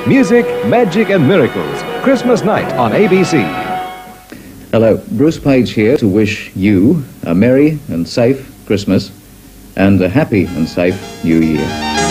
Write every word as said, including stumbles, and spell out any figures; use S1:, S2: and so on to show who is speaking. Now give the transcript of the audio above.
S1: Music, magic and miracles. Christmas night on A B C.
S2: Hello, Bruce Page here to wish you a merry and safe Christmas and a happy and safe New Year.